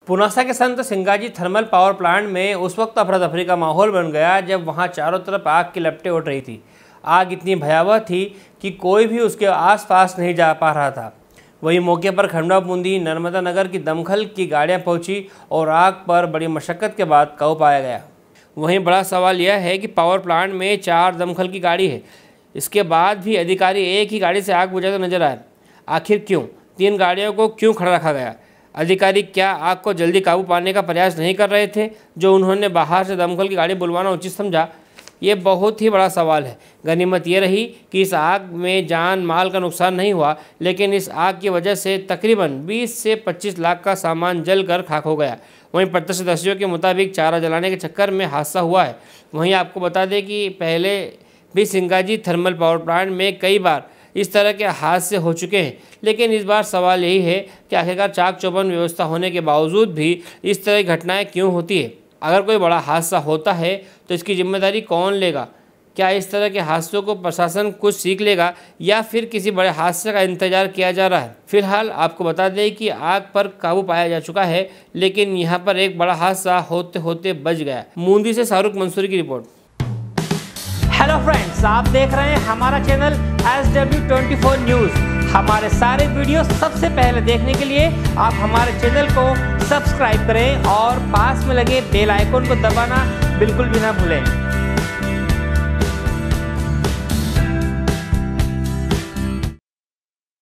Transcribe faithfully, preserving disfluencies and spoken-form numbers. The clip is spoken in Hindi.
पुनासा के संत सिंगाजी थर्मल पावर प्लांट में उस वक्त अफरा तफरी का माहौल बन गया जब वहां चारों तरफ आग की लपटें उठ रही थी। आग इतनी भयावह थी कि कोई भी उसके आसपास नहीं जा पा रहा था। वहीं मौके पर खंडवा बूंदी नर्मदा नगर की दमकल की गाड़ियां पहुंची और आग पर बड़ी मशक्कत के बाद काबू पाया गया। वहीं बड़ा सवाल यह है कि पावर प्लांट में चार दमकल की गाड़ी है, इसके बाद भी अधिकारी एक ही गाड़ी से आग बुझाते नजर आए। आखिर क्यों? तीन गाड़ियों को क्यों खड़ा रखा गया? अधिकारी क्या आग को जल्दी काबू पाने का प्रयास नहीं कर रहे थे जो उन्होंने बाहर से दमकल की गाड़ी बुलवाना उचित समझा? ये बहुत ही बड़ा सवाल है। गनीमत ये रही कि इस आग में जान माल का नुकसान नहीं हुआ, लेकिन इस आग की वजह से तकरीबन बीस से पच्चीस लाख का सामान जलकर खाक हो गया। वहीं प्रत्यक्षदर्शियों के मुताबिक चारा जलाने के चक्कर में हादसा हुआ है। वहीं आपको बता दें कि पहले भी सिंगाजी थर्मल पावर प्लांट में कई बार इस तरह के हादसे हो चुके हैं, लेकिन इस बार सवाल यही है कि आखिरकार चाक चौबंद व्यवस्था होने के बावजूद भी इस तरह की घटनाएं क्यों होती है? अगर कोई बड़ा हादसा होता है तो इसकी जिम्मेदारी कौन लेगा? क्या इस तरह के हादसों को प्रशासन कुछ सीख लेगा या फिर किसी बड़े हादसे का इंतजार किया जा रहा है? फिलहाल आपको बता दें कि आग पर काबू पाया जा चुका है, लेकिन यहाँ पर एक बड़ा हादसा होते होते बच गया। बूंदी से शाहरुख मंसूरी की रिपोर्ट। हेलो फ्रेंड्स, आप देख रहे हैं हमारा channel S W twenty four news. हमारे सारे वीडियो सबसे पहले देखने के लिए आप हमारे चैनल को सब्सक्राइब करें और पास में लगे बेल आइकन को दबाना बिल्कुल भी ना भूलें।